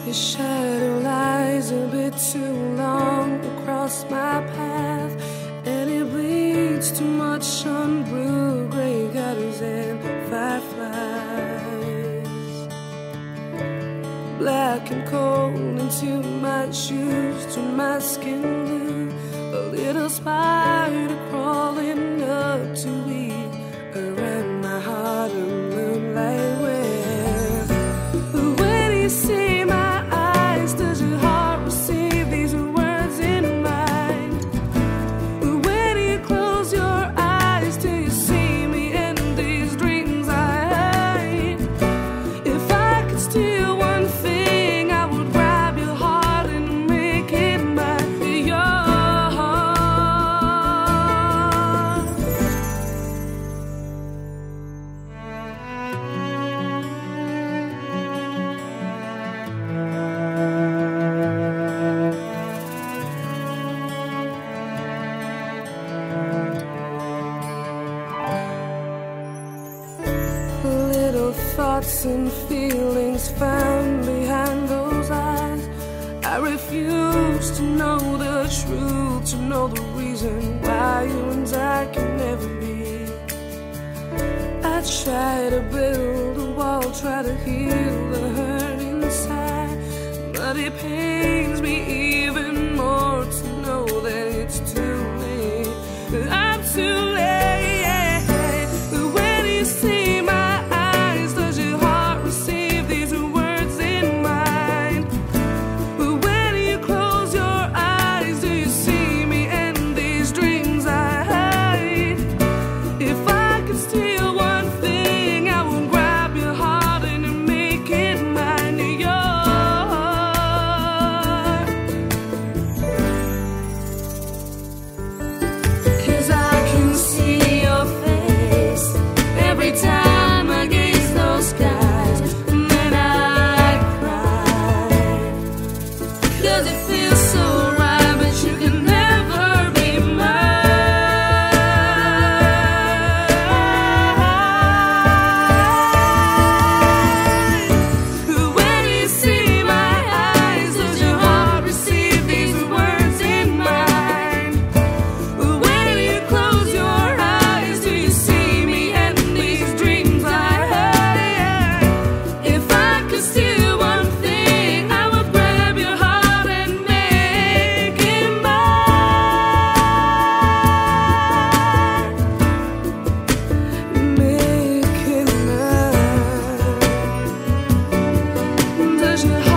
Your shadow lies a bit too long across my path, and it bleeds too much on blue gray gutters and fireflies. Black and cold into my shoes, to my skin blue. A little spider crawling up to eat around my heart of moonlight. When you see my eyes, does your heart receive these words in mind? When you close your eyes, do you see me in these dreams I hide? If I could steal one thing, I would grab your heart and make it mine, yours. Little thoughts and feelings found behind those eyes. I refuse to know the truth, to know the reason why you and I can never be. I try to build a wall, try to heal the hurt inside, but it pains me even more to know that it's too late. I'm too late. When you see my eyes, does your heart receive these words in mind? When you close your eyes, do you see me in these dreams I hide? If I could steal one thing, I would grab your heart and make it mine, yours. 'Cause I can see your face every time I gaze those skies, and then I cry. 'Cause it feels so right, but you can never be mine. When you see my eyes, does your heart receive these words in mine? When you close your eyes, do you see me in these dreams I had? If I could steal one thing, I would grab your heart and make it mine. Make it mine. Does your